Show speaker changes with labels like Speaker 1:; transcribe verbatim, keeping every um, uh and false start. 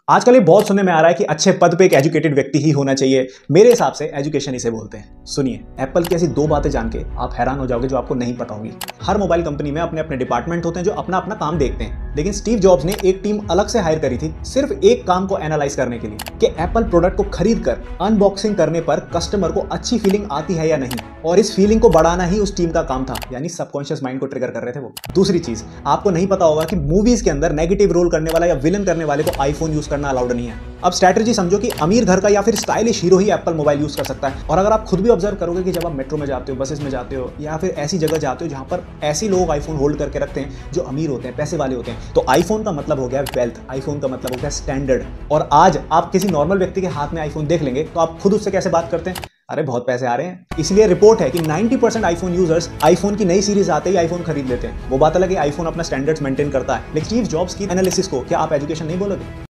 Speaker 1: आजकल ये बहुत सुनने में आ रहा है कि अच्छे पद पे एक एजुकेटेड व्यक्ति ही होना चाहिए। मेरे हिसाब से एजुकेशन इसे बोलते हैं। सुनिए, एप्पल की ऐसी दो बातें जान के आप हैरान हो जाओगे जो आपको नहीं पता होगी। हर मोबाइल कंपनी में अपने अपने डिपार्टमेंट होते हैं जो अपना अपना काम देखते हैं, लेकिन स्टीव जॉब्स ने एक टीम अलग से हायर करी थी सिर्फ एक काम को एनालाइज करने के लिए कि एप्पल प्रोडक्ट को खरीद कर अनबॉक्सिंग करने पर कस्टमर को अच्छी फीलिंग आती है या नहीं, और इस फीलिंग को बढ़ाना ही उस टीम का काम था। यानी सबकॉन्शियस माइंड को ट्रिगर कर रहे थे वो। दूसरी चीज, आपको नहीं पता होगा कि मूवीज के अंदर नेगेटिव रोल करने वाला या विलन करने वाले को आईफोन यूज करना अलाउड नहीं है। अब स्ट्रैटेजी समझो कि अमीर घर का या फिर स्टाइलिश हीरो ही एप्पल मोबाइल यूज कर सकता है। और अगर आप खुद भी ऑब्जर्व करोगे कि जब आप मेट्रो में जाते हो, बसेस में जाते हो, या फिर ऐसी जगह जाते हो जहां पर ऐसे लोग आईफोन होल्ड करके रखते हैं जो अमीर होते हैं, पैसे वाले होते हैं, तो आईफोन का मतलब हो गया वेल्थ, आईफोन का मतलब हो गया स्टैंडर्ड। और आज आप किसी नॉर्मल व्यक्ति के हाथ में आईफोन देख लेंगे तो आप खुद उससे कैसे बात करते हैं, अरे बहुत पैसे आ रहे हैं। इसलिए रिपोर्ट है कि नब्बे परसेंट आईफोन यूजर्स आईफोन की नई सीरीज आते ही आईफोन खरीद लेते हैं। वो बात अलग है, आईफोन अपना स्टैंडर्ड्स मेंटेन करता है, लेकिन स्टीव जॉब्स की एनालिसिस को क्या आप एजुकेशन नहीं बोलोगे?